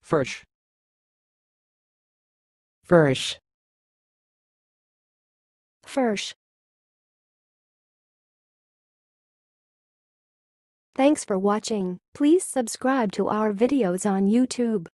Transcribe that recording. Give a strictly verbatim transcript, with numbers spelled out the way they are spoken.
fersch, fersch, fersch. Thanks for watching. Please subscribe to our videos on YouTube.